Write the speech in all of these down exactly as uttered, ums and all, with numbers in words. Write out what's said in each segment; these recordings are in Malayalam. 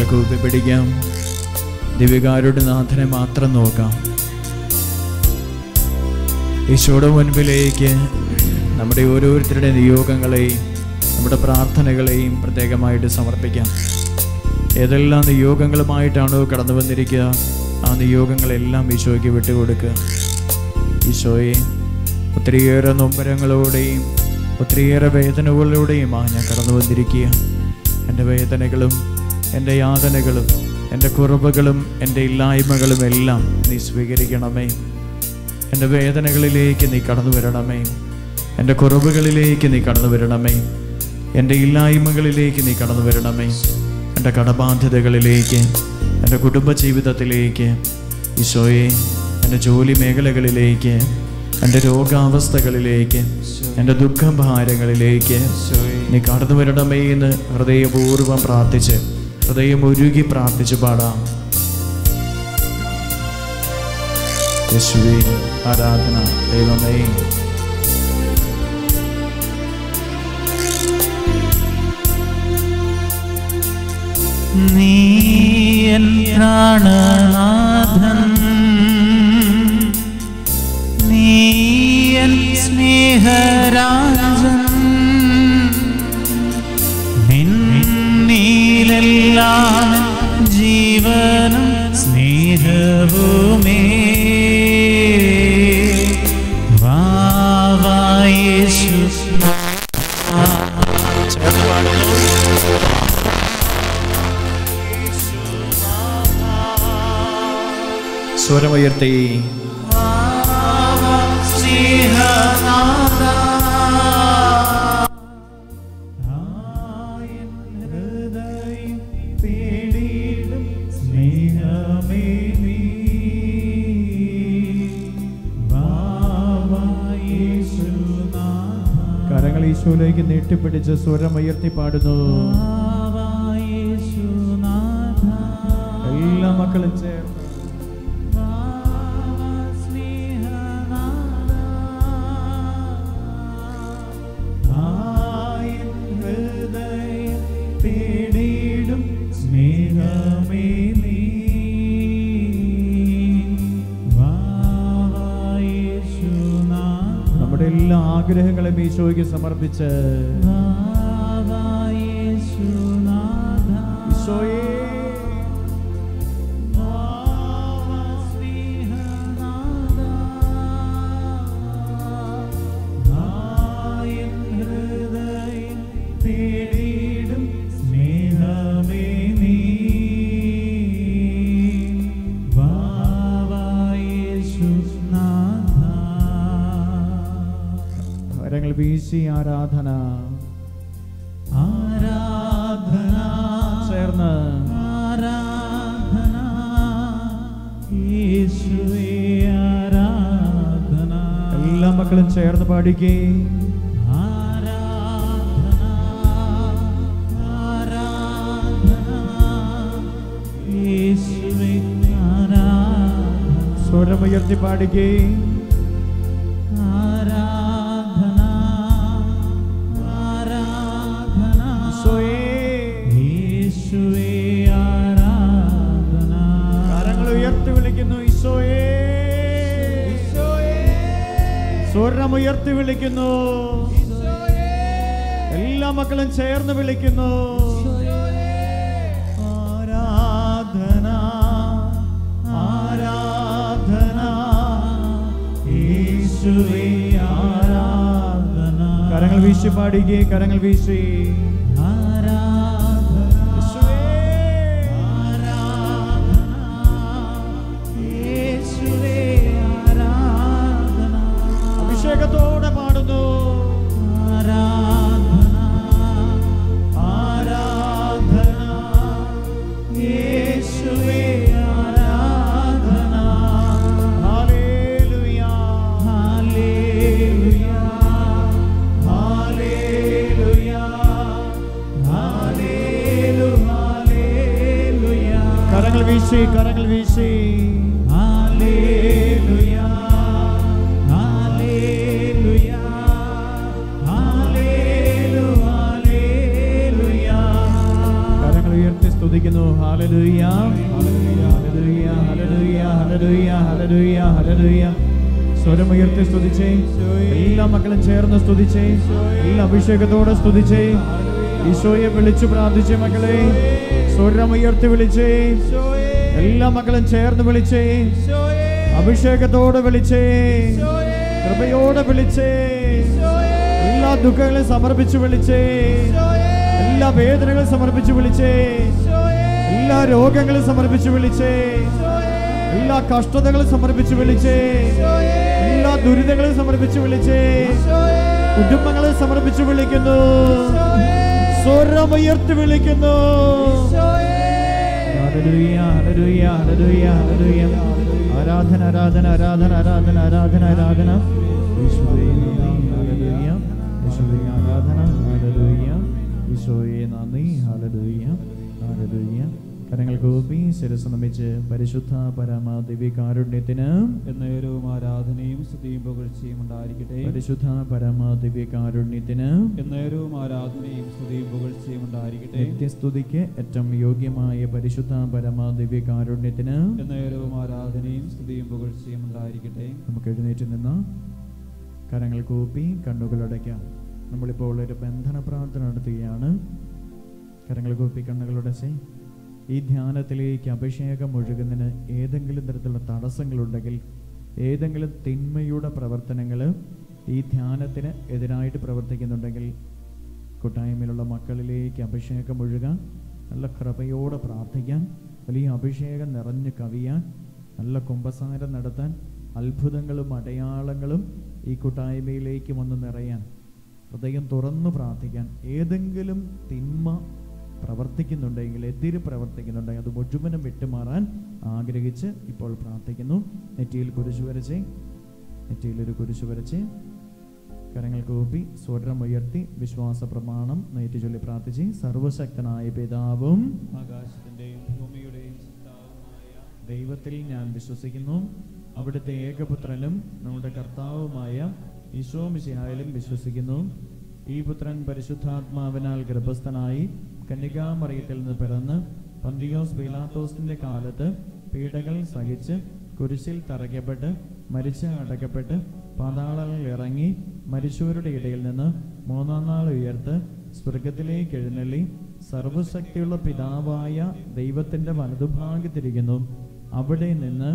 കൂപ്പി പിടിക്കാം. ദിവ്യകാരുടെ നാഥനെ മാത്രം നോക്കാം. ഈശോയുടെ മുൻപിലേക്ക് നമ്മുടെ ഓരോരുത്തരുടെ നിയോഗങ്ങളെയും നമ്മുടെ പ്രാർത്ഥനകളെയും പ്രത്യേകമായിട്ട് സമർപ്പിക്കാം. ഏതെല്ലാം നിയോഗങ്ങളുമായിട്ടാണോ കടന്നു വന്നിരിക്കുക, ആ നിയോഗങ്ങളെല്ലാം ഈശോയ്ക്ക് വിട്ടുകൊടുക്കുക. ഈശോയെ, ഒത്തിരിയേറെ നൊമ്പരങ്ങളോടെയും ഒത്തിരിയേറെ വേദനകളിലൂടെയുമാണ് ഞാൻ കടന്നു വന്നിരിക്കുക. എൻ്റെ വേദനകളും എൻ്റെ യാതനകളും എൻ്റെ കുറവുകളും എൻ്റെ ഇല്ലായ്മകളും എല്ലാം നീ സ്വീകരിക്കണമേ. എൻ്റെ വേദനകളിലേക്ക് നീ കടന്നു വരണമേ. എൻ്റെ കുറവുകളിലേക്ക് നീ കടന്നു വരണമേ. എൻ്റെ ഇല്ലായ്മകളിലേക്ക് നീ കടന്നു വരണമേ. എൻ്റെ കടബാധ്യതകളിലേക്ക്, എൻ്റെ കുടുംബജീവിതത്തിലേക്ക്, ഈശോയെ, എൻ്റെ ജോലി മേഖലകളിലേക്ക്, എൻ്റെ രോഗാവസ്ഥകളിലേക്ക്, എൻ്റെ ദുഃഖഭാരങ്ങളിലേക്ക് നീ കടന്നു വരണമേ എന്ന് ഹൃദയപൂർവ്വം പ്രാർത്ഥിച്ച്, ഹൃദയം ഒരുകി പ്രാർത്ഥിച്ച് പാടാം. യേശുവേ, ആരാധന. ദൈവമേ, നീ എൻ പ്രാണനാഥൻ, നീ എൻ സ്നേഹരാജൻ, നിന്നിലെല്ലാം ജീവനും സ്നേഹവുമേ. വാ വാ യേശു. സ്വരമുയർത്തി കരങ്ങൾ ഈശോയിലേക്ക് നീട്ടിപ്പിടിച്ച് സ്വരമുയർത്തി പാടുന്നു. എല്ലാ മക്കളും ചേർന്ന് നമ്മുടെ എല്ലാ ആഗ്രഹങ്ങളും ഈശോയ്ക്ക് സമർപ്പിച്ച് ഈശോയെ, വീശി ആരാധന ആരാധന ചേർന്ന് ആരാധന യേശുവേ ആരാധന. എല്ലാ മക്കളും ചേർന്ന് പാടിക്കേ. ആരാധന ആരാധന യേശുവേ ആരാധന. സ്വരമുയർത്തി പാടിക്കേ. സ്വരമുയർത്തി വിളിക്കുന്നു. എല്ലാ മക്കളും ചേർന്ന് വിളിക്കുന്നു. ആരാധന ആരാധന യേശുവേ ആരാധന. കരങ്ങൾ വീശി പാടിക്കേ. കരങ്ങൾ വീശി അഭിഷേകത്തോടെ പാടുന്നു. ആരാധന ആരാധന യേശുവേ ആരാധന. ഹല്ലേലൂയ ഹല്ലേലൂയ ഹല്ലേലൂയ സ്വരമുയർത്തി സ്തുതിച്ചേ. എല്ലാ മക്കളും ചേർന്ന് സ്തുതിച്ചേ. എല്ലാ അഭിഷേകത്തോടെ സ്തുതിച്ചേ. ഈശോയെ വിളിച്ചു പ്രാർത്ഥിച്ചേ. മക്കളെ സ്വരമുയർത്തി വിളിച്ചേ. എല്ലാ മക്കളും ചേർന്ന് വിളിച്ചേ. അഭിഷേകത്തോടെ വിളിച്ചേ. കൃപയോടെ വിളിച്ചേ. എല്ലാ ദുഃഖങ്ങളും സമർപ്പിച്ചു വിളിച്ചേ. എല്ലാ വേദനകളും സമർപ്പിച്ചു വിളിച്ചേ. എല്ലാ രോഗങ്ങളും സമർപ്പിച്ചു വിളിച്ചേ. എല്ലാ കഷ്ടതകളും സമർപ്പിച്ചു വിളിച്ചേ. എല്ലാ ദുരിതങ്ങളും സമർപ്പിച്ചു വിളിച്ചേ. കുടുംബങ്ങളെ സമർപ്പിച്ചു വിളിക്കുന്നു. സ്വരമുയർത്തി വിളിക്കുന്നു. ഹല്ലേലൂയ, ഹല്ലേലൂയ, ഹല്ലേലൂയ, ഹല്ലേലൂയ. ആരാധന, ആരാധന, ആരാധന, ആരാധന, ആരാധന, ആരാധന. ഈശോയെ നന്ദി. ഹല്ലേലൂയ. ഈശോയെ ആരാധന. ഹല്ലേലൂയ. ഈശോയെ നന്ദി. ഹല്ലേലൂയ, ഹല്ലേലൂയ. കരങ്ങൾ കൂപ്പി ശിരസ്സ് നമിച്ച് പരിശുദ്ധ പരമ ദിവ്യകാരുണ്യത്തിന് എന്നേരവും ആരാധനയും സ്തുതിയും പുകഴ്ചയും ഉണ്ടായിരിക്കട്ടെ. പരിശുദ്ധ പരമ ദിവ്യകാരുണ്യത്തിന് എന്നേരവും ആരാധനയും സ്തുതിയും പുകഴ്ചയും ഉണ്ടായിരിക്കട്ടെ. നിത്യസ്തുതിക്ക് ഏറ്റവും യോഗ്യമായ പരിശുദ്ധ പരമ ദിവ്യകാരുണ്യത്തിന് എന്നേരവും ആരാധനയും സ്തുതിയും പുകഴ്ചയും ഉണ്ടായിരിക്കട്ടെ. നമുക്ക് എഴുന്നേറ്റ് നിന്ന് കരങ്ങൾ കൂപ്പി കണ്ണുകളടയ്ക്കാം. നമ്മളിപ്പോൾ ഒരു ബന്ധന പ്രാർത്ഥന നടത്തുകയാണ്. കരങ്ങൾ കൂപ്പി കണ്ണുകളടച്ച് ഈ ധ്യാനത്തിലേക്ക് അഭിഷേകം ഒഴുകുന്നതിന് ഏതെങ്കിലും തരത്തിലുള്ള തടസ്സങ്ങളുണ്ടെങ്കിൽ, ഏതെങ്കിലും തിന്മയുടെ പ്രവർത്തനങ്ങൾ ഈ ധ്യാനത്തിന് എതിരായിട്ട് പ്രവർത്തിക്കുന്നുണ്ടെങ്കിൽ, കൂട്ടായ്മയിലുള്ള മക്കളിലേക്ക് അഭിഷേകം ഒഴുകാൻ, നല്ല കൃപയോടെ പ്രാർത്ഥിക്കാൻ, വലിയ അഭിഷേകം നിറഞ്ഞു കവിയാൻ, നല്ല കുമ്പസാരം നടത്താൻ, അത്ഭുതങ്ങളും അടയാളങ്ങളും ഈ കൂട്ടായ്മയിലേക്ക് വന്ന് നിറയാൻ, ഹൃദയം തുറന്നു പ്രാർത്ഥിക്കാൻ, ഏതെങ്കിലും തിന്മ പ്രവർത്തിക്കുന്നുണ്ടെങ്കിൽ, എതിര് പ്രവർത്തിക്കുന്നുണ്ടെങ്കിൽ അത് മുഴുവനും വിട്ടുമാറാൻ ആഗ്രഹിച്ച് ഇപ്പോൾ പ്രാർത്ഥിക്കുന്നു. നെറ്റിയിൽ കുരിശു വരച്ച്, നെറ്റിയിലൊരു കുരിശു വരച്ച് കരങ്ങൾ കൂപ്പി സ്വരം ഉയർത്തി വിശ്വാസ പ്രമാണം നെറ്റി ചൊല്ലി പ്രാർത്ഥിച്ച് സർവശക്തനായ പിതാവും ആകാശത്തിന്റെയും ഭൂമിയുടെയും സൃഷ്ടാവുമായ ദൈവത്തിൽ ഞാൻ വിശ്വസിക്കുന്നു. അവിടുത്തെ ഏകപുത്രനും നമ്മുടെ കർത്താവുമായ ഈശോ മിശിഹായിലും വിശ്വസിക്കുന്നു. ഈ പുത്രൻ പരിശുദ്ധാത്മാവിനാൽ ഗർഭസ്ഥനായി കന്യകാമറിയത്തിൽ നിന്ന് പിറന്ന് പന്തിയോസ് പീലാത്തോസിന്റെ കാലത്ത് പീഡകൾ സഹിച്ച് കുരിശിൽ തറയ്ക്കപ്പെട്ട് മരിച്ച് അടക്കപ്പെട്ട് പാതാളങ്ങളിൽ ഇറങ്ങി മരിച്ചവരുടെ ഇടയിൽ നിന്ന് മൂന്നാം നാൾ ഉയർത്ത് സ്വർഗത്തിലേക്ക് എഴുന്നള്ളി സർവശക്തിയുള്ള പിതാവായ ദൈവത്തിന്റെ വലതുഭാഗത്തിരിക്കുന്നു. അവിടെ നിന്ന്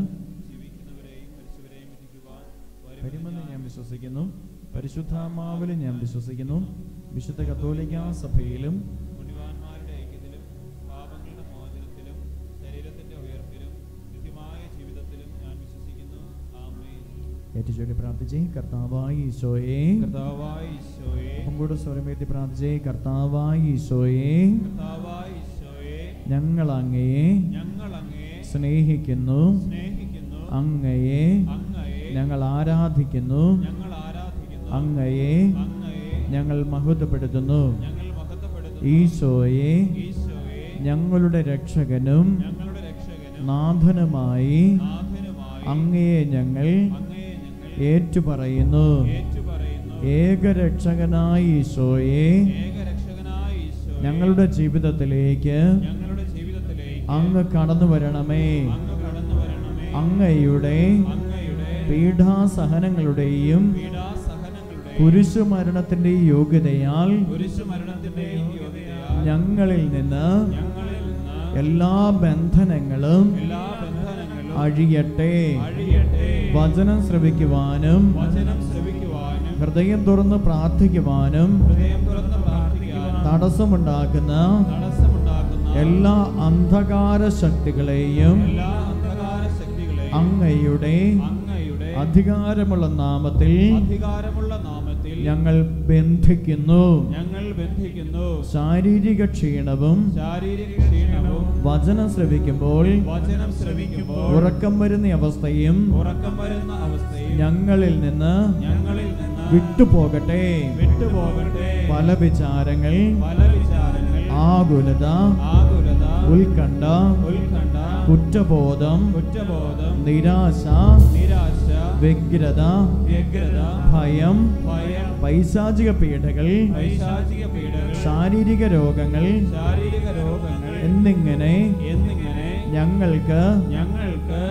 വരുമെന്ന് ഞാൻ വിശ്വസിക്കുന്നു. പരിശുദ്ധാത്മാവിലും ഞാൻ വിശ്വസിക്കുന്നു. വിശുദ്ധ കത്തോലിക്കാ സഭയിലും പുണ്യവാന്മാരുടെ ഐക്യത്തിലും പാപങ്ങളുടെ മോചനത്തിലും ശരീരത്തിന്റെ ഉയർപ്പിലും നിത്യമായ ജീവിതത്തിലും ഞാൻ വിശ്വസിക്കുന്നു. ആമേൻ. ഏറ്റുചൊല്ലി പ്രാർത്ഥിച്ചേ. കർത്താവായ ഈശോയെ, കർത്താവായ ഈശോയെ, കൂടെ സ്വരമേറ്റി പ്രാർത്ഥിച്ചേ. കർത്താവായ ഈശോയെ, കർത്താവായ ഈശോയെ, ഞങ്ങൾ അങ്ങയെ ഞങ്ങൾ അങ്ങയെ സ്നേഹിക്കുന്നു. സ്നേഹിക്കുന്നു. അങ്ങയെ അങ്ങയെ ഞങ്ങൾ ആരാധിക്കുന്നു. ഞങ്ങൾ ആരാധിക്കുന്നു. അങ്ങയെ അങ്ങയെ ഞങ്ങൾ മഹത്വപ്പെടുത്തുന്നു. ഞങ്ങൾ മഹത്വപ്പെടുത്തുന്നു. ഈശോയെ, ഈശോയെ, ഞങ്ങളുടെ രക്ഷകനും ഞങ്ങളുടെ രക്ഷകനും നാഥനുമായി നാഥനുമായി അങ്ങയെ ഞങ്ങൾ അങ്ങയെ ഞങ്ങൾ ഏറ്റുപറയുന്നു. ഏറ്റുപറയുന്നു. ഏകരക്ഷകനായ ഈശോയെ, ഏകരക്ഷകനായ ഈശോയെ, ഞങ്ങളുടെ ജീവിതത്തിലേക്ക് ഞങ്ങളുടെ ജീവിതത്തിലേക്ക് അങ്ങ് കടന്നു വരണമേ. അങ്ങ് കടന്നു വരണമേ. അങ്ങയുടെ അങ്ങയുടെ പീഡാസഹനങ്ങളുടെയും പീഡാസഹനങ്ങളുടെയും കുരിശുമരണത്തിന്റെ യോഗ്യതയാൽ കുരിശുമരണത്തിന്റെയും യോഗ്യതയാൽ ഞങ്ങളിൽ നിന്ന് ഞങ്ങളിൽ നിന്ന് എല്ലാ ബന്ധനങ്ങളും എല്ലാ ബന്ധനങ്ങളും അഴിയട്ടെ. അഴിയട്ടെ. വചനം ശ്രവിക്കുവാനും വചനം ശ്രവിക്കുവാനും ഹൃദയം തുറന്ന് പ്രാർത്ഥിക്കുവാനും ഹൃദയം തുറന്ന് പ്രാർത്ഥിക്കുവാനും തടസ്സമുണ്ടാക്കുന്ന തടസ്സമുണ്ടാക്കുന്ന എല്ലാ അന്ധകാര ശക്തികളെയും എല്ലാ അന്ധകാര ശക്തികളെയും അങ്ങയുടെ അങ്ങയുടെ അധികാരമുള്ള നാമത്തിൽ അധികാരമുള്ള നാമത്തിൽ ഞങ്ങൾ ബന്ധിക്കുന്നു. ഞങ്ങൾ ബന്ധിക്കുന്നു. ശാരീരിക ക്ഷീണവും ശാരീരിക ക്ഷീണവും വചനം ശ്രവിക്കുമ്പോൾ വചനം ശ്രവിക്കുമ്പോൾ ഉറക്കം വരുന്ന അവസ്ഥയും ഉറക്കം വരുന്ന അവസ്ഥയും ഞങ്ങളിൽ നിന്ന് ഞങ്ങളിൽ നിന്ന് വിട്ടുപോകട്ടെ. വിട്ടുപോകട്ടെ. പല വിചാരങ്ങൾ, പല വിചാരങ്ങൾ, ആകുലത, ആകുലത, ഉത്കണ്ഠ, ഉത്കണ്ഠ, കുറ്റബോധം, കുറ്റബോധം, നിരാശ, നിരാശ, വ്യഗ്രത, വ്യഗ്രത, ഭയം, ഭയം, പൈശാചിക പീഡകൾ, പൈശാചിക പീഡകൾ, ശാരീരിക രോഗങ്ങൾ ശാരീരിക രോഗങ്ങൾ എന്നിങ്ങനെ എന്നിങ്ങനെ ഞങ്ങൾക്ക് ഞങ്ങൾക്ക്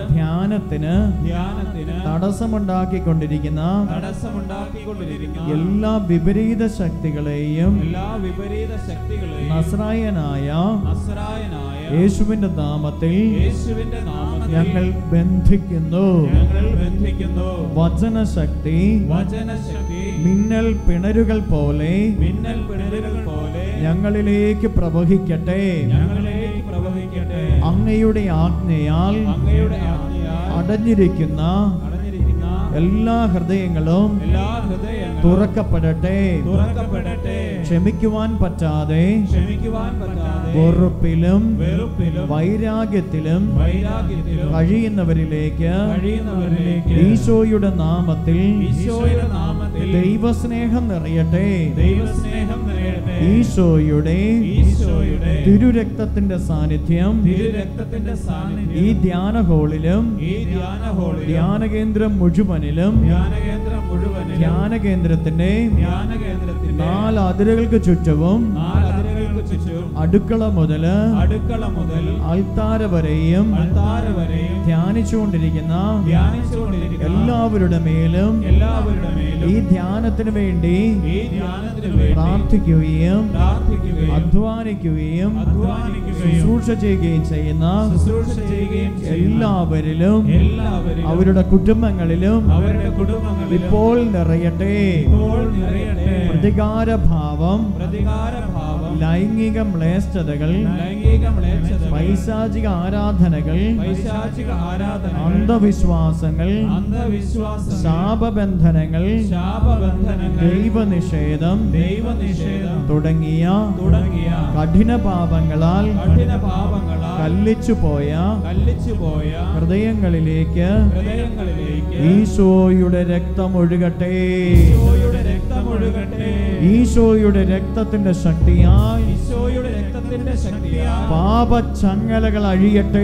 ധ്യാനത്തിന് ധ്യാനത്തിന് തടസ്സമുണ്ടാക്കിക്കൊണ്ടിരിക്കുന്ന തടസ്സമുണ്ടാക്കിക്കൊണ്ടിരിക്കുന്ന എല്ലാ വിപരീത ശക്തികളെയും എല്ലാ വിപരീത ശക്തികളെയും നസ്രായനായ നസ്രായനായ യേശുവിന്റെ നാമത്തിൽ യേശുവിന്റെ നാമത്തിൽ ഞങ്ങൾ ബന്ധിക്കുന്നു. ഞങ്ങൾ ബന്ധിക്കുന്നു. വചനശക്തി വചനശക്തി മിന്നൽ പിണരുകൾ പോലെ മിന്നൽ പിണരുകൾ പോലെ ഞങ്ങളിലേക്ക് പ്രവഹിക്കട്ടെ. ഞങ്ങളിലേക്ക് പ്രവഹിക്കട്ടെ. അങ്ങയുടെ ആജ്ഞയാൽ അങ്ങയുടെ ആജ്ഞയാൽ അടഞ്ഞിരിക്കുന്ന അടഞ്ഞിരിക്കുന്ന എല്ലാ ഹൃദയങ്ങളും എല്ലാ ഹൃദയങ്ങളും തുറക്കപ്പെടട്ടെ. തുറക്കപ്പെടട്ടെ. ക്ഷമിക്കുവാൻ പറ്റാതെ ക്ഷമിക്കുവാൻ പറ്റാതെ വെറുപ്പിലും വെറുപ്പിലും വൈരാഗ്യത്തിലും വൈരാഗ്യത്തിലും കഴിയുന്നവരിലേക്ക് കഴിയുന്നവരിലേക്ക് ഈശോയുടെ നാമത്തിൽ ഈശോയുടെ നാമത്തിൽ ദൈവസ്നേഹം നിറയട്ടെ. ദൈവസ്നേഹം നിറയട്ടെ. ഈശോയുടെ ഈശോയുടെ തിരുരക്തത്തിന്റെ സാന്നിധ്യം തിരുരക്തത്തിന്റെ സാന്നിധ്യം ഈ ധ്യാന ഹോളിലും ഈ ധ്യാന ഹോളിലും ധ്യാനകേന്ദ്രം മുഴുവനിലും ധ്യാനകേന്ദ്രം മുഴുവനിലും ധ്യാനകേന്ദ്രത്തിന്റെ ധ്യാനകേന്ദ്രത്തിന്റെ നാല് അതിരുകൾക്ക് ചുറ്റവും നാല് അതിരുകൾക്ക് ചുറ്റും അടുക്കള മുതല് അടുക്കള മുതൽ അൾത്താര വരെയും അൾത്താര വരെയും ധ്യാനിച്ചുകൊണ്ടിരിക്കുന്ന ധ്യാനിച്ചുകൊണ്ടിരിക്കുന്ന എല്ലാവരുടെ മേലും എല്ലാവരുടെ മേലും ഈ ധ്യാനത്തിന് വേണ്ടി ഈ ധ്യാനത്തിന് വേണ്ടി പ്രാർത്ഥിക്കുകയും പ്രാർത്ഥിക്കുകയും അധ്വാനിക്കുകയും അധ്വാനിക്കുകയും ശുശ്രൂഷ ചെയ്യുകയും ചെയ്യുന്ന ശുശ്രൂഷ ചെയ്യുകയും ചെയ്യുന്ന എല്ലാവരിലും എല്ലാവരിലും അവരുടെ കുടുംബങ്ങളിലും അവരുടെ കുടുംബങ്ങളിലും ഇപ്പോൾ നിറയട്ടെ. ഇപ്പോൾ നിറയട്ടെ. പ്രതികാരഭാവം, പ്രതികാരഭാവം, ലൈംഗിക മ്ലേച്ഛതകൾ, ലൈംഗിക മ്ലേച്ഛതകൾ, പൈശാചിക ആരാധനകൾ, പൈശാചിക ആരാധനകൾ, അന്ധവിശ്വാസങ്ങൾ, അന്ധവിശ്വാസങ്ങൾ, ശാപബന്ധനങ്ങൾ, ശാപബന്ധനങ്ങൾ, ദൈവനിഷേധം ദൈവനിഷേധം തുടങ്ങിയ തുടങ്ങിയ കഠിന പാപങ്ങളാൽ കഠിന പാപങ്ങളാൽ കല്ലിച്ചുപോയ കല്ലിച്ചുപോയ ഹൃദയങ്ങളിലേക്ക് ഹൃദയങ്ങളിലേക്ക് ഈശോയുടെ രക്തം ഒഴുകട്ടെ. ഈശോയുടെ രക്തം ഒഴുകട്ടെ. ഈശോയുടെ രക്തത്തിന്റെ ശക്തിയാൽ ഈശോയുടെ രക്തത്തിന്റെ ശക്തിയാൽ പാപചങ്ങലകൾ അഴിയട്ടെ.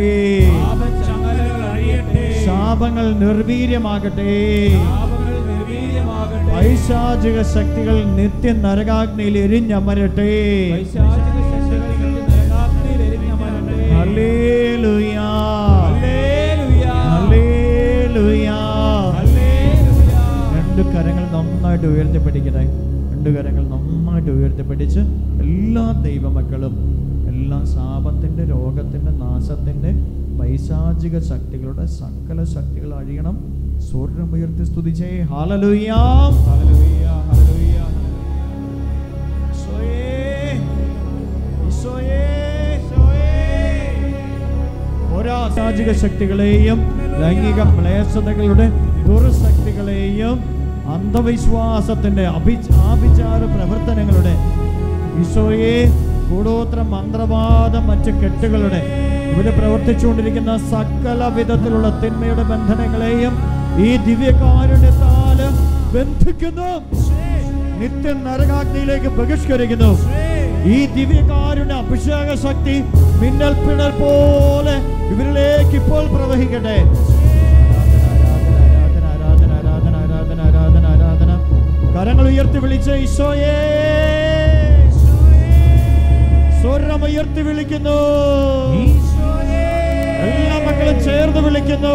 പാപചങ്ങലകൾ അഴിയട്ടെ. ശാപങ്ങൾ നിർവീര്യമാകട്ടെ. ശാപങ്ങൾ നിർവീര്യമാകട്ടെ. പൈശാചിക ശക്തികൾ നിത്യ നരകാഗ്നിയിൽ എരിഞ്ഞമരട്ടെ. പൈശാചിക ശക്തികൾ നരകാഗ്നിയിൽ എരിഞ്ഞമരട്ടെ. ഹല്ലേലൂയ, ഹല്ലേലൂയ, ഹല്ലേലൂയ, ഹല്ലേലൂയ. രണ്ട് കരങ്ങൾ നന്നായിട്ട് ഉയർത്തിപ്പിടിക്കട്ടെ. രണ്ട് കരങ്ങൾ നന്നായിട്ട് ഉയർത്തിപ്പിടിച്ച് എല്ലാ ദൈവമക്കളും എല്ലാ ശാപത്തിന്റെ, രോഗത്തിന്റെ, നാശത്തിന്റെ, പൈശാചിക ശക്തികളുടെ സകല ശക്തികൾ അഴിയണം. സ്വർണ്ണമുയർത്തി സ്തുതിച്ചേ. ഹല്ലേലൂയ, ഹല്ലേലൂയ, ഹല്ലേലൂയ. പൈശാചിക ശക്തികളെയും ലൈംഗിക മ്ലേച്ഛതകളുടെ ദുർശക്തികളെയും അന്ധവിശ്വാസത്തിന്റെ അഭി ആഭിചാര പ്രവർത്തനങ്ങളുടെ ഈശോയെ കൂടോത്ര മന്ത്രവാദം മറ്റ് കെട്ടുകളുടെ ഇവിടെ പ്രവർത്തിച്ചുകൊണ്ടിരിക്കുന്ന സകല വിധത്തിലുള്ള തിന്മയുടെ ബന്ധനങ്ങളെയും ഈ ദിവ്യകാരുണ്യത്താല് ബന്ധിക്കുന്നു. നിത്യ നരകാഗ്നിയിലേക്ക് ബഹിഷ്കരിക്കുന്നു. ഈ ദിവ്യകാരുണ്യ അഭിഷേക ശക്തി മിന്നൽ പിണർ പോലെ ഇവരിലേക്ക് ഇപ്പോൾ പ്രവഹിക്കട്ടെ. ആരാധന, ആരാധന, ആരാധന, ആരാധന, ആരാധന. കരങ്ങൾ ഉയർത്തി വിളിച്ച് ഈശോയെ, സ്വരം ഉയർത്തി വിളിക്കുന്നു. എല്ലാ മക്കളും ചേർന്ന് വിളിക്കുന്നു.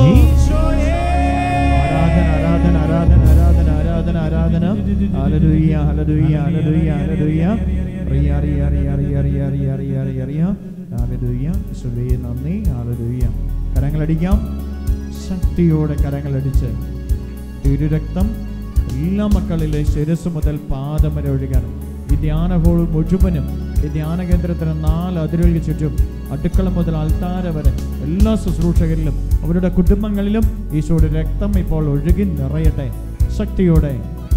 ആരാധന, ആരാധന, ആരാധന, ആരാധന, ആരാധന, ആരാധന. ഹല്ലേലൂയ, ഹല്ലേലൂയ, ഹല്ലേലൂയ, ഹല്ലേലൂയ. റിയ റിയ റിയ റിയ റിയ റിയ റിയ റിയ റിയ. ഹല്ലേലൂയ. യേശുവേ നന്ദി. ഹല്ലേലൂയ. കരങ്ങളടിക്കാം. ശക്തിയോടെ കരങ്ങളടിച്ച് തിരുരക്തം എല്ലാ മക്കളിലെ ശിരസ് മുതൽ പാദം വരെ ഒഴുകണം. ഈ ധ്യാന ഹോൾ മുഴുവനും ഈ ധ്യാന കേന്ദ്രത്തിന് നാല് അതിരുകൾക്ക് ചുറ്റും അടുക്കള മുതൽ അൾത്താര വരെ എല്ലാ ശുശ്രൂഷകരിലും അവരുടെ കുടുംബങ്ങളിലും ഈശോയുടെ രക്തം ഇപ്പോൾ ഒഴുകി നിറയട്ടെ. ശക്തിയോടെ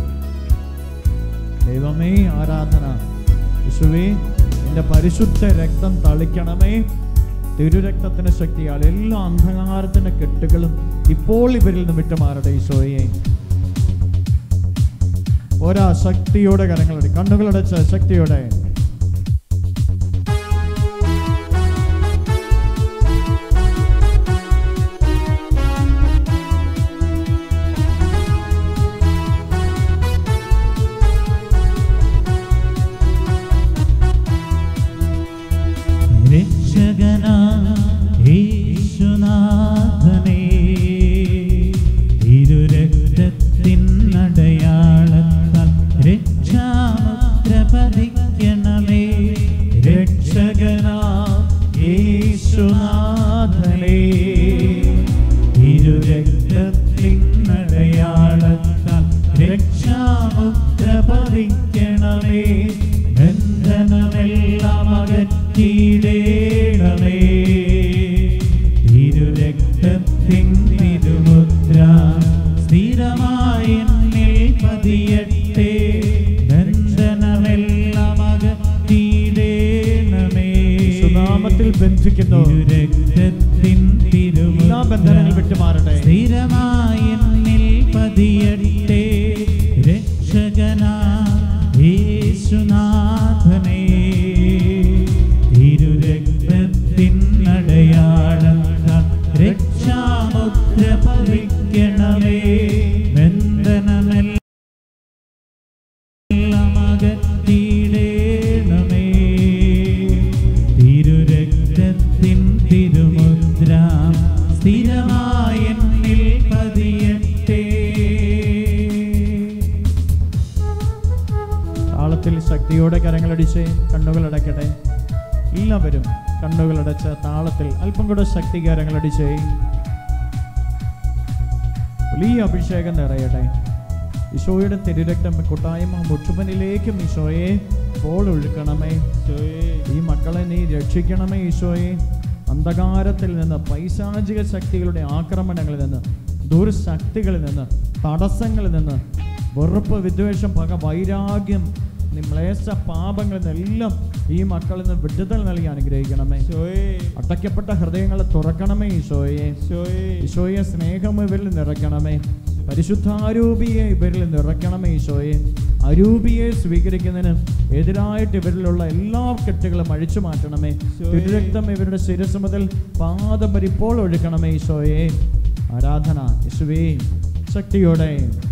ദൈവമേ ആരാധന. യേശുവേ നിന്റെ പരിശുദ്ധ രക്തം തളിക്കണമേ. തിരുരക്തത്തിന്റെ ശക്തിയാൽ എല്ലാ അന്ധകാരത്തിന്റെ കെട്ടുകളും ഇപ്പോൾ ഇവരിൽ നിന്ന് വിട്ടുമാറട്ടെ. ഈശോയെ ഒരാ ശക്തിയോടെ കരങ്ങളടി, കണ്ണുകളടച്ച് ശക്തിയോടെ. രക്ഷകനാ യേശുനാഥനെ പതിക്കണമേ, ബന്ധനമെല്ലാം അകറ്റിയിടേണമേ. തിരുരക്തത്തിൻ തിരുമുദ്ര സ്ഥിരമായി എന്നിൽ പതിയട്ടെ, ബന്ധനമെല്ലാം അകറ്റിയിടേണമേ. സുനാമത്തിൽ ബന്ധിക്കുന്നു തിരുരക്തത്തിൻ തിരുമുദ്ര ബന്ധനങ്ങൾ വിട്ടുമാറട്ടെ, സ്ഥിരമായി എന്നിൽ പതിയട്ടെ. രക്ഷകനാ യേശുനാഥനേ, തിരുരക്തത്തിൻ അടയാളത്താൽ രക്ഷാമുദ്ര പതിക്കണമേ, ബന്ധനമെല്ലാം അകറ്റിയിടേണമേ. തിരുരക്തത്തിൻ തിരുമുദ്ര സ്ഥിരമായി എന്നിൽ പതിയട്ടെ. താളത്തിൽ ശക്തിയോടെ കരങ്ങളടിച്ച് കണ്ണുകൾ അടയ്ക്കട്ടെ. എല്ലാവരും കണ്ണുകളടച്ച് താളത്തിൽ അല്പം കൂടെ ശക്തി കരങ്ങളടിച്ച് വലിയ അഭിഷേകം നിറയട്ടെ. ഈശോയുടെ തിരുരക്തം കൂട്ടായ്മ മുഴുവനിലേക്കും ഈശോയെ പോൾ ഒഴുക്കണമേ. ഈ മക്കളെ നീ രക്ഷിക്കണമേ ഈശോയെ. അന്ധകാരത്തിൽ നിന്ന്, പൈശാചിക ശക്തികളുടെ ആക്രമണങ്ങളിൽ നിന്ന്, ദുർശക്തികളിൽ നിന്ന്, തടസ്സങ്ങളിൽ നിന്ന്, വെറുപ്പ്, വിദ്വേഷം, പക, വൈരാഗ്യം, മ്ലേച്ഛ പാപങ്ങളിൽ നിന്നെല്ലാം ഈ മക്കളിൽ നിന്ന് വിടുതൽ നൽകി അനുഗ്രഹിക്കണമേ. അടയ്ക്കപ്പെട്ട ഹൃദയങ്ങളെ തുറക്കണമേ ഈശോയെ. ഈശോയെ സ്നേഹം ഇവരിൽ നിറയ്ക്കണമേ. പരിശുദ്ധാരൂപിയെ ഇവരിൽ നിറയ്ക്കണമേ ഈശോയെ. അരൂപിയെ സ്വീകരിക്കുന്നതിന് എതിരായിട്ട് ഇവരിലുള്ള എല്ലാ കെട്ടുകളും അഴിച്ചു മാറ്റണമേ. തിരുരക്തം ഇവരുടെ ശിരസ് മുതൽ പാദം വരെ ഇപ്പോൾ ഒഴുക്കണമേ ഈശോയെ. ആരാധന യേശുവേ ശക്തിയോടെ.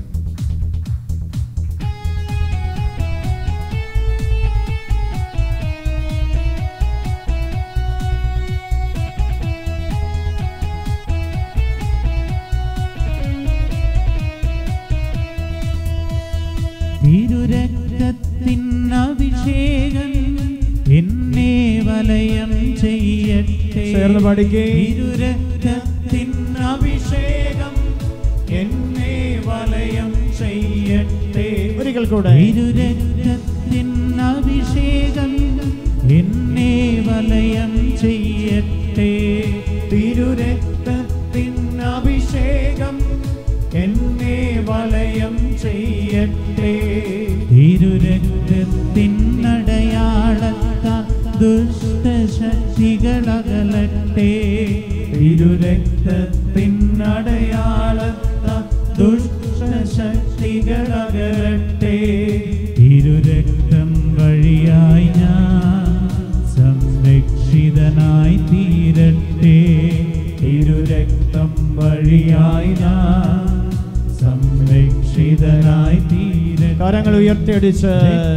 തിരുരക്തത്തിൻ അഭിഷേകം എന്നെ വലയം ചെയ്യട്ടെ. ചേർന്ന് പഠിക്കേ. തിരുരക്തത്തിൻ അഭിഷേകം എന്നെ വലയം ചെയ്യട്ടെ. ഒരിക്കൽ കൂടെ. തിരുരക്തത്തിൻ അഭിഷേകം എന്നെ വലയം ചെയ്യട്ടെ. തിരുരക്തത്തിൻ അഭിഷേകം എന്നെ വലയം ചെയ്യട്ടെ. തിരുരക്തത്തിൻ അടയാളത്താൽ ദുഷ്ടശക്തികൾ അകലട്ടെ. തിരുരക്തത്തിൻ അടയാളത്താൽ ദുഷ്ടശക്തികൾ അകലട്ടെ. തിരുരക്തം വഴിയായി ഞാൻ സംരക്ഷിതനായി തീരട്ടെ. തിരുരക്തം വഴിയായി ഞാൻ സംരക്ഷിതനായി തീരട്ടെ. കരങ്ങൾ ഉയർത്തിയടിച്ച്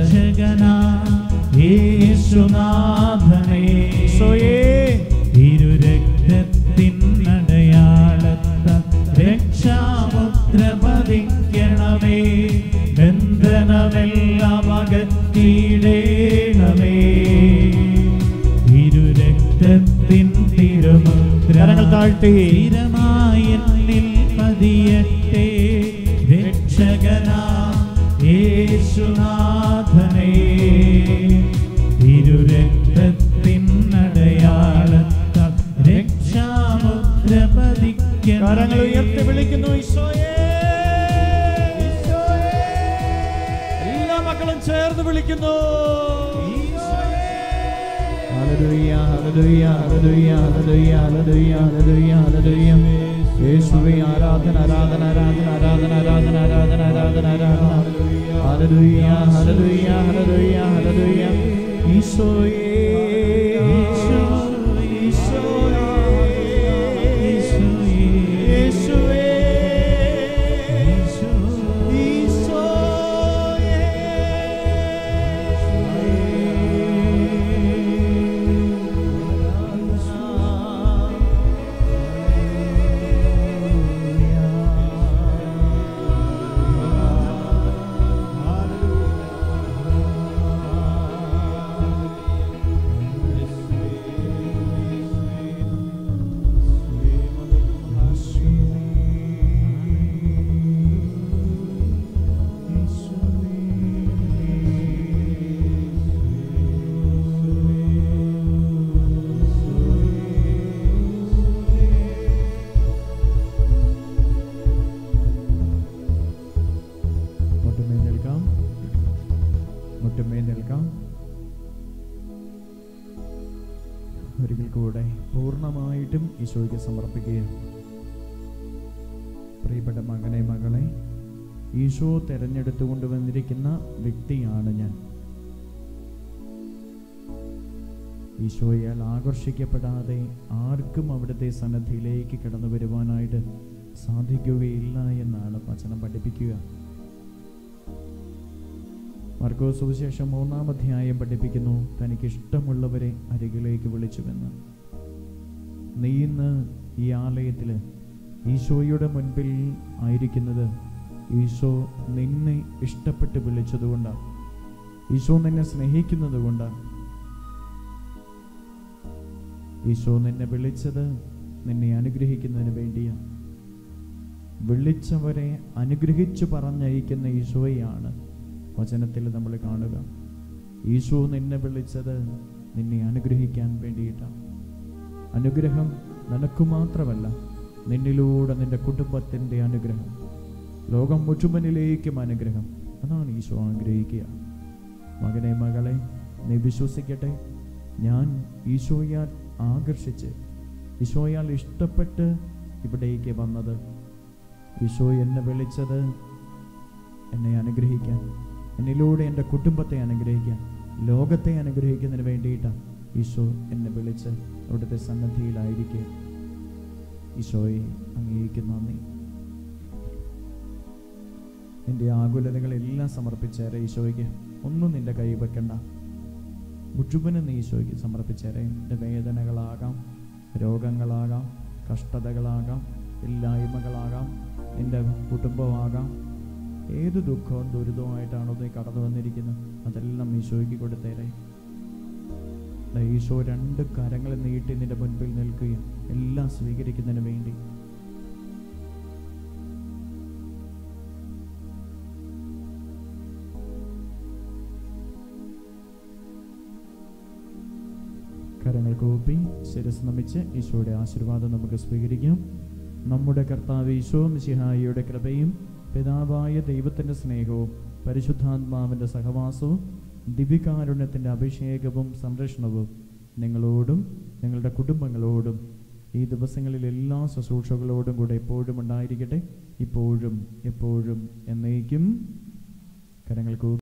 യേശുനാഥനേ ഈശോയേ. തിരുരക്തത്തിൻ അടയാളത്താൽ രക്ഷാമുദ്ര പതിക്കണമേ, ബന്ധനമെല്ലാം അകറ്റിയിടേണമേ. തിരുരക്തത്തിൻ തിരുമുദ്ര കരങ്ങൾ താഴ്ത്തി സ്ഥിരമായി എന്നിൽ പതിയട്ടെ. രക്ഷകനാ യേശുനാഥനേ, തിരുരക്തത്തിൻ അടയാളത്താൽ രക്ഷാമുദ്ര പതിക്കണമേ. കരങ്ങൾ ഉയർത്തി വിളിക്കുന്നു ഈശോയേ. എല്ലാ മക്കളും ചേർന്ന് വിളിക്കുന്നു ഈശോയേ. ഹല്ലേലൂയ ഹല്ലേലൂയ ഹല്ലേലൂയ ഹല്ലേലൂയ ഹല്ലേലൂയ ഹല്ലേലൂയ ഹല്ലേലൂയ. യേശുവേ ആരാധന ആരാധന ആരാധന ആരാധന ആരാധന ആരാധന ആരാധന ആരാധന. ഹല്ലേലൂയ ഹല്ലേലൂയ ഹല്ലേലൂയ ഹല്ലേലൂയ. ഈശോയേ ഈശോയേ ഈശോയേ ഈശോയേ ഈശോയേ ഈശോയേ. മുട്ടുമേ നിൽക്കാം, മുട്ടുമേ നിൽക്കാം. ഒരിക്കൽ കൂടെ പൂർണ്ണമായിട്ടും ഈശോയ്ക്ക് സമർപ്പിക്കുക. പ്രിയപ്പെട്ട മകനെ, മകളെ, ഈശോ തിരഞ്ഞെടുത്തു കൊണ്ടുവന്നിരിക്കുന്ന വ്യക്തിയാണ് ഞാൻ. ഈശോയാൽ ആകർഷിക്കപ്പെടാതെ ആർക്കും അവിടുത്തെ സന്നദ്ധിയിലേക്ക് കടന്നു വരുവാനായിട്ട് സാധിക്കുകയില്ല എന്നാണ് വചനം പഠിപ്പിക്കുക. മർക്കോസ് സുവിശേഷം മൂന്നാം അധ്യായം പഠിപ്പിക്കുന്നു, തനിക്കിഷ്ടമുള്ളവരെ അരികിലേക്ക് വിളിച്ചുവെന്ന്. നീ ഇന്ന് ഈ ആലയത്തിൽ ഈശോയുടെ മുൻപിൽ ആയിരിക്കുന്നത് ഈശോ നിന്നെ ഇഷ്ടപ്പെട്ട് വിളിച്ചതുകൊണ്ടാണ്. ഈശോ നിന്നെ സ്നേഹിക്കുന്നത് കൊണ്ടാണ്. ഈശോ നിന്നെ വിളിച്ചത് നിന്നെ അനുഗ്രഹിക്കുന്നതിന് വേണ്ടിയാണ്. വിളിച്ചവരെ അനുഗ്രഹിച്ചു പറഞ്ഞയക്കുന്ന ഈശോയാണ് വചനത്തിൽ നമ്മൾ കാണുക. ഈശോ നിന്നെ വിളിച്ചത് നിന്നെ അനുഗ്രഹിക്കാൻ വേണ്ടിയിട്ടാണ്. അനുഗ്രഹം നിനക്ക് മാത്രമല്ല, നിന്നിലൂടെ നിന്റെ കുടുംബത്തിൻ്റെ അനുഗ്രഹം, ലോകം മുഴുവനിലേക്കും അനുഗ്രഹം. അതാണ് ഈശോ ആഗ്രഹിക്കുക. മകനെ, മകളെ, നീ വിശ്വസിക്കട്ടെ, ഞാൻ ഈശോയാൽ ആകർഷിച്ച്, ഈശോയാൽ ഇഷ്ടപ്പെട്ട് ഇവിടേക്ക് വന്നത്. ഈശോ എന്നെ വിളിച്ചത് എന്നെ അനുഗ്രഹിക്കാൻ, എന്നിലൂടെ എൻ്റെ കുടുംബത്തെ അനുഗ്രഹിക്കാൻ, ലോകത്തെ അനുഗ്രഹിക്കുന്നതിന് വേണ്ടിയിട്ടാണ് ഈശോ എന്നെ വിളിച്ച് അവിടുത്തെ സന്നദ്ധിയിലായിരിക്കുക. ഈശോയെ അങ്ങേക്ക് നന്ദി. നിന്റെ ആകുലതകളെല്ലാം സമർപ്പിച്ചേരെ ഈശോയ്ക്ക്. ഒന്നും നിന്റെ കൈ വെക്കണ്ട, മുഴുവനും നീ ഈശോയ്ക്ക് സമർപ്പിച്ചേരെ. നിന്റെ വേദനകളാകാം, രോഗങ്ങളാകാം, കഷ്ടതകളാകാം, ഇല്ലായ്മകളാകാം, നിന്റെ കുടുംബമാകാം, ഏത് ദുഃഖവും ദുരിതവുമായിട്ടാണോ നീ കടന്നു വന്നിരിക്കുന്നത്, അതെല്ലാം ഈശോയ്ക്ക് കൊടുത്തേരെ. ഈശോ രണ്ട് കരങ്ങൾ നീട്ടി നിന്റെ മുൻപിൽ നിൽക്കുകയും എല്ലാം സ്വീകരിക്കുന്നതിന് വേണ്ടി. കരങ്ങൾ കൂപ്പി ശിരസ് നമിച്ച് ഈശോയുടെ ആശീർവാദം നമുക്ക് സ്വീകരിക്കാം. നമ്മുടെ കർത്താവ് ഈശോ മിശിഹായിയുടെ കൃപയും പിതാവായ ദൈവത്തിൻ്റെ സ്നേഹവും പരിശുദ്ധാത്മാവിൻ്റെ സഹവാസവും ദിവ്യകാരുണ്യത്തിൻ്റെ അഭിഷേകവും സംരക്ഷണവും നിങ്ങളോടും നിങ്ങളുടെ കുടുംബങ്ങളോടും ഈ ദിവസങ്ങളിൽ എല്ലാ ശുശ്രൂഷകളോടും കൂടെ എപ്പോഴും ഉണ്ടായിരിക്കട്ടെ, ഇപ്പോഴും എപ്പോഴും എന്നേക്കും. കരങ്ങൾ കൂപ്പി